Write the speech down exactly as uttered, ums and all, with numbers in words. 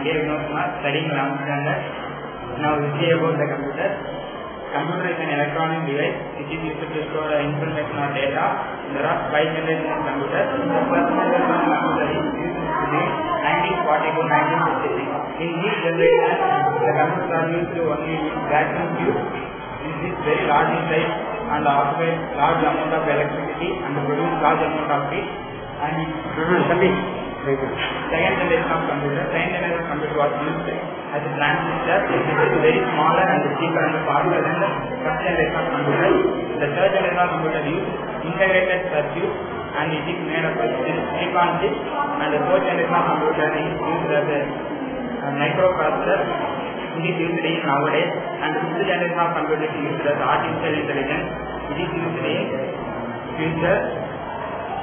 K. Vinod Kumar, studying eleventh standard. Now we see about the computer. Computer is an electronic device which is used to store information or data. There are five generations of computers. The first generation of computer is used between nineteen forty to nineteen fifty-six. In this generation, the computers are used to only use vacuum tube. This is very large in size and occupy large amount of electricity and produce large amount of heat. And second generation of computer, second generation of computer was used as a transistor. It is very smaller and cheaper and faster than the first generation of computer. The third generation of computer used integrated circuit and it is made up of silicon chip. And the fourth generation of computer is used as a, a microprocessor. It is used in nowadays. And the fifth generation of computer is used as artificial intelligence. It is used in future.